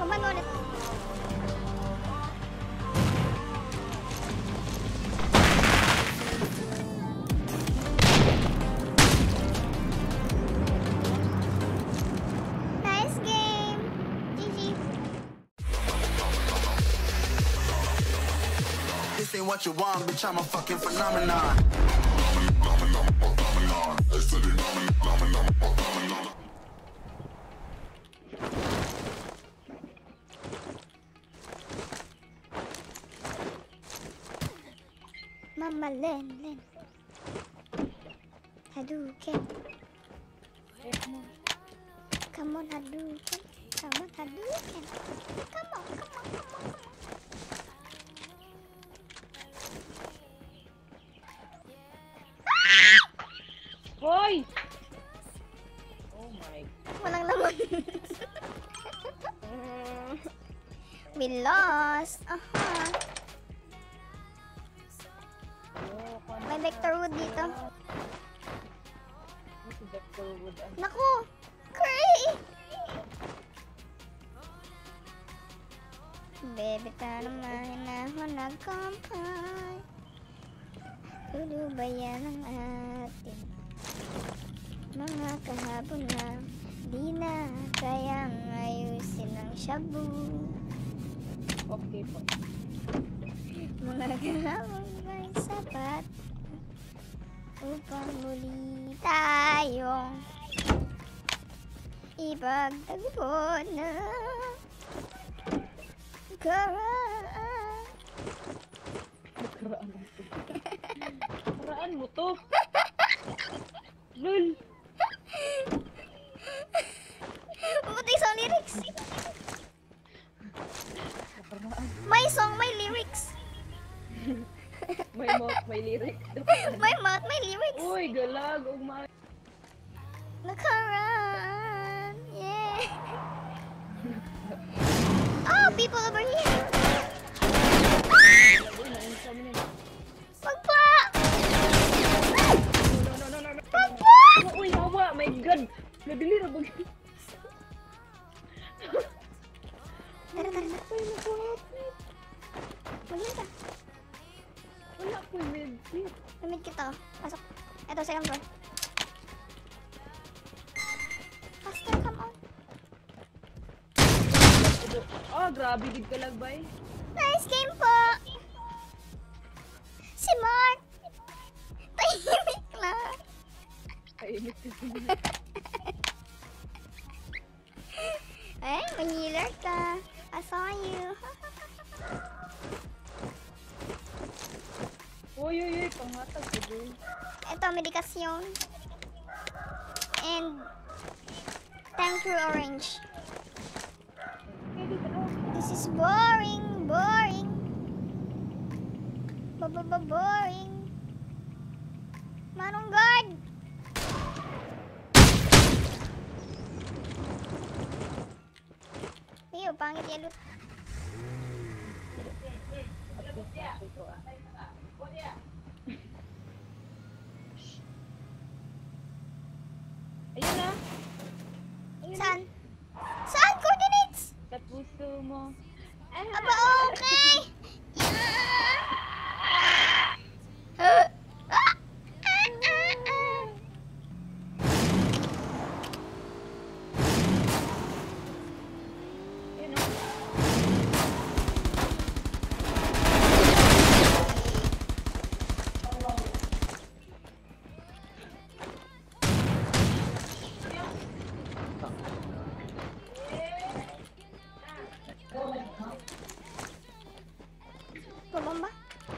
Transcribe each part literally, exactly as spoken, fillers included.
Kuman ulit. Nice game. G G. This ain't what you want, bitch, I'm a fucking phenomenon. Mama Len, Len. Hadouken. Come on, Hadouken. Come on, Hadouken. Come on, come on, come on, come on. Hoy! Oh my. Walang laman. We lost. Aha. May Vector Wood dito. Si Vector Wood. Naku! Curry! Bebe, tayo naman ako nagkampay. Tulubayan ang atin mga kahapon na di na kayang ayusin ang shabu. Okay po. Mga kahapon ay sapat upang muli tayong ipagtagpo na karaan. Nakaraan mo to. Nakaraan mo to. Lul. Putay sa lyrics. Nakaraan. May song, may lyrics. May mouth, may lyrics. May mouth, may lyrics. Uy, galag. Oh my. Nakaraan. Yeah. Oh, people over here. Uy, naunsa mo na. Pagpa! No, no, no, no, no. Pagpa! Uy, hawa. My God. Nabili na bag. Tara, tara, tara. Ay, nakahapit. Wala ka. Wala ko yung medkit. Lamig kita. Pasok. Eto, second floor. Faster, come on. Oh, grabe. Dig ka lang, bay. Nice game po. Si Mark. Tahimik lang. Ay, nagsisin. Eh, may healer ka. I saw you. Uy, uy, uy. Pangatag ko dun. Ito, medikasyon. And tank through orange. This is boring, boring. Ba-ba-ba-boring. Manong guard. Ew, pangit yan. Loot. Ayun na. Saan? Saan? Coordinates? Sa puso mo. Aba, okay. Ah! Ah! Ah! Ah! Ayun na. Bumamba.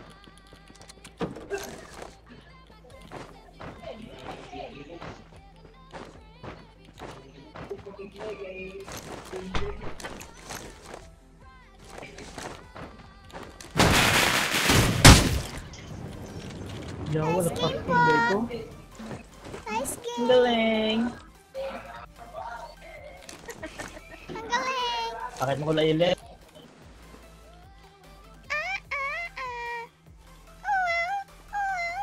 Yawa, Nice lapak game yung day ko. po. Nice Ang game. galing! Ang galing. Bakit mo ko lailit? Ah, ah, ah. Oh well. Oh well.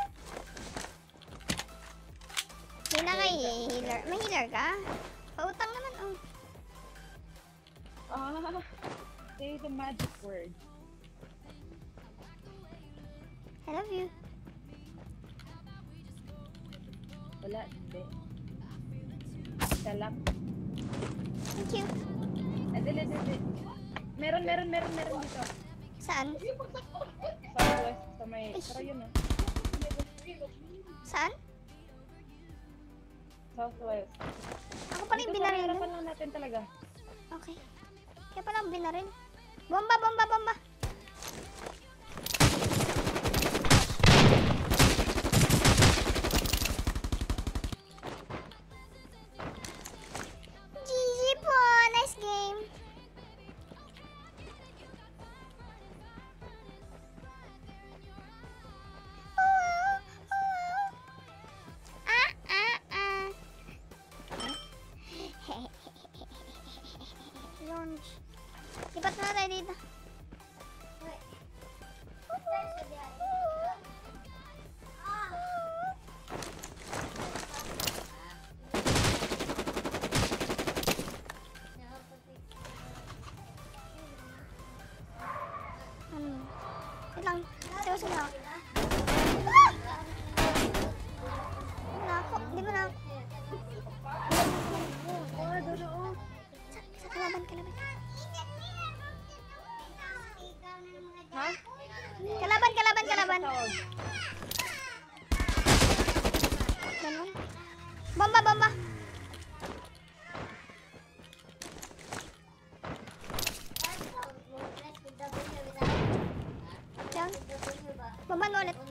Hindi na kay healer. May healer ka? Pautang naman, oh. Ah, Ah, say the magic word. I love you. Wala, hindi. Salak. Thank you. Ah, dili, dili. Meron, meron, meron, meron dito. Saan? Southwest, sa may... Tara yun ah. Saan? Southwest. Ako pala yung Dito sa binaril harapan nun. lang natin talaga. Okay. Kaya pala ang binaril. Bomba, bomba, bomba. G G po. Nice game. Oh, oh. Ah, ah, ah. Launch. Lipat na tayo dito. Ano? Wait lang. Seryoso na ako. Ah! Di na ako. Di ba na ako? Oh, dodo, oh. Sa, sa kalaban, kalaban. Ha? Kalaban, kalaban, kalaban. Tawag. Ganun. Bomba, bomba. Yan. Bomba mo ulit.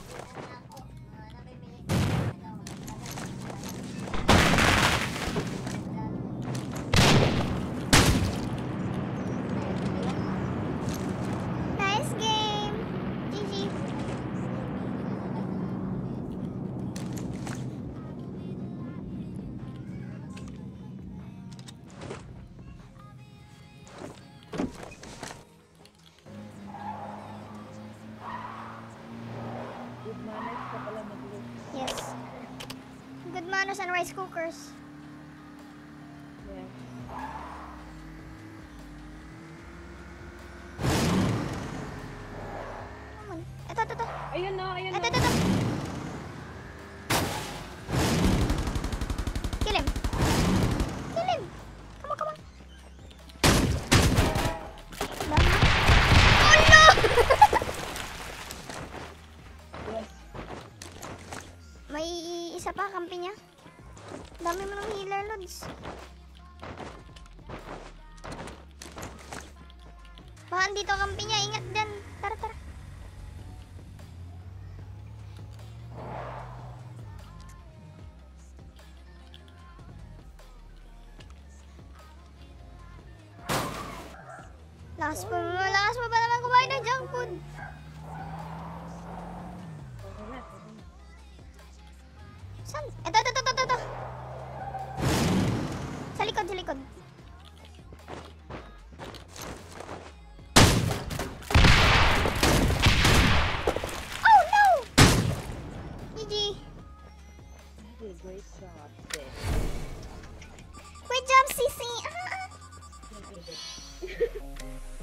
Nice game. G G. Good manners ka pala mag-look. Yes. Good manners and rice cookers. Yeah. Come on. Ito, ito, ito. Ayun na, ayun Ito, na. ito, ito. Kill him. Kill him. Come on, come on. Dami. Oh no! Yes. May isa pa, kampi niya. Dami mo ng healer, Lods. Baka andito kampi niya. Ingat dyan. Tara, tara. Lakas pa, lakas pa ba naman kumain ng junk food? Okay na, okay na. Saan? Ito, ito, ito, ito, ito. Sa likod, sa likod. Oh no! G G. Okay, great job, sis. Great job, Sissy. Ah. Okay, good.